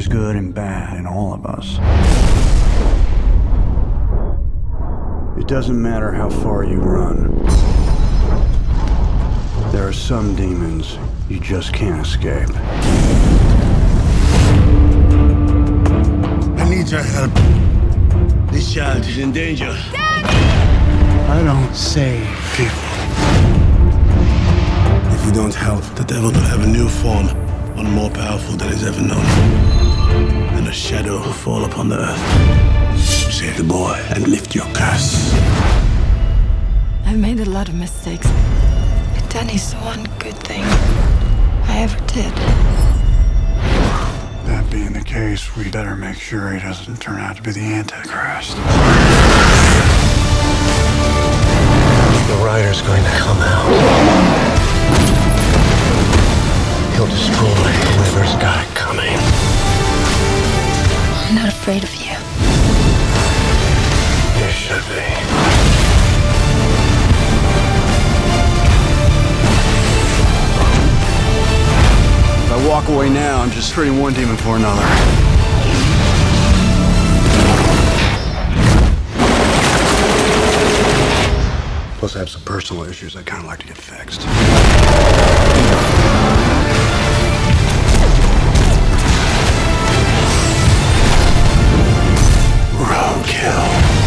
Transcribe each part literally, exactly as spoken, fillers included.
There's good and bad in all of us. It doesn't matter how far you run. There are some demons you just can't escape. I need your help. This child is in danger. Daddy! I don't save people. If we don't help, the devil will have a new form, one more powerful than he's ever known. And a shadow will fall upon the earth. Save the boy and lift your curse. I've made a lot of mistakes, but Danny's the one good thing I ever did. That being the case, we better make sure he doesn't turn out to be the Antichrist. The rider's going to come out. He'll destroy whoever's got it coming. I'm not afraid of you. You should be. If I walk away now, I'm just trading one demon for another. Plus, I have some personal issues I'd kind of like to get fixed. Roadkill.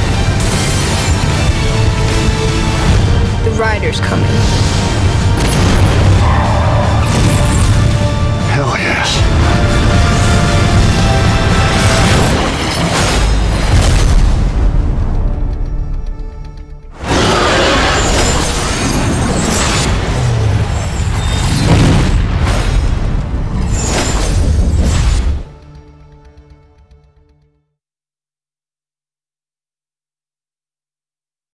The rider's coming. Hell yes.